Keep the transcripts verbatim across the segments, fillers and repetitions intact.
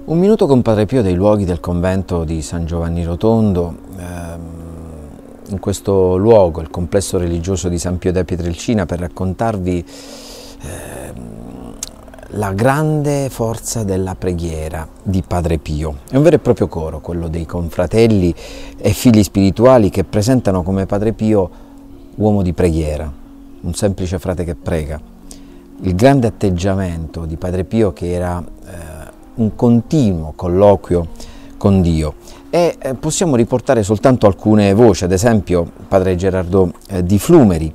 Un minuto con Padre Pio dei luoghi del convento di San Giovanni Rotondo. In questo luogo, il complesso religioso di San Pio da Pietrelcina, per raccontarvi eh, la grande forza della preghiera di Padre Pio. È un vero e proprio coro, quello dei confratelli e figli spirituali che presentano come Padre Pio uomo di preghiera, un semplice frate che prega. Il grande atteggiamento di Padre Pio, che era eh, un continuo colloquio con Dio. E eh, possiamo riportare soltanto alcune voci, ad esempio Padre Gerardo eh, di Flumeri,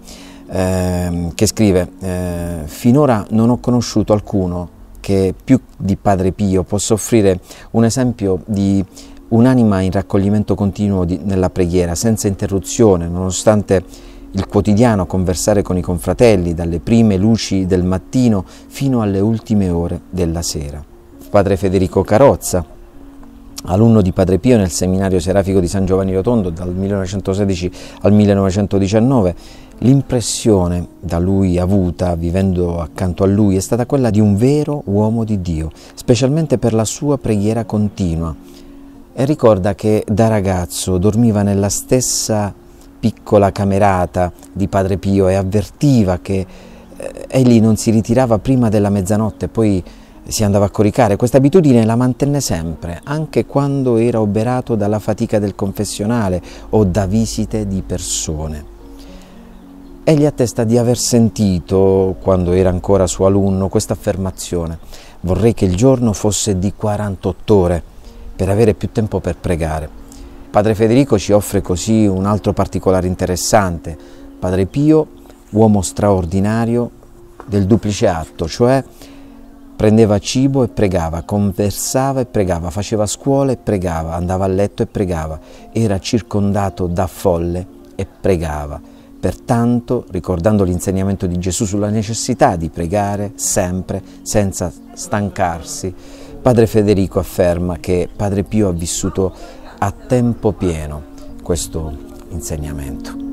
eh, che scrive eh, «Finora non ho conosciuto alcuno che più di Padre Pio possa offrire un esempio di un'anima in raccoglimento continuo di, nella preghiera, senza interruzione, nonostante il quotidiano conversare con i confratelli, dalle prime luci del mattino fino alle ultime ore della sera». Padre Federico Carozza, alunno di Padre Pio nel seminario serafico di San Giovanni Rotondo dal millenovecentosedici al millenovecentodiciannove, l'impressione da lui avuta vivendo accanto a lui è stata quella di un vero uomo di Dio, specialmente per la sua preghiera continua. E ricorda che da ragazzo dormiva nella stessa piccola camerata di Padre Pio e avvertiva che eh, egli non si ritirava prima della mezzanotte, poi si andava a coricare. Questa abitudine la mantenne sempre, anche quando era oberato dalla fatica del confessionale o da visite di persone. Egli attesta di aver sentito, quando era ancora suo alunno, questa affermazione: «Vorrei che il giorno fosse di quarantotto ore per avere più tempo per pregare». Padre Federico ci offre così un altro particolare interessante. Padre Pio, uomo straordinario del duplice atto, cioè prendeva cibo e pregava, conversava e pregava, faceva scuola e pregava, andava a letto e pregava, era circondato da folle e pregava. Pertanto, ricordando l'insegnamento di Gesù sulla necessità di pregare sempre, senza stancarsi, Padre Federico afferma che Padre Pio ha vissuto a tempo pieno questo insegnamento.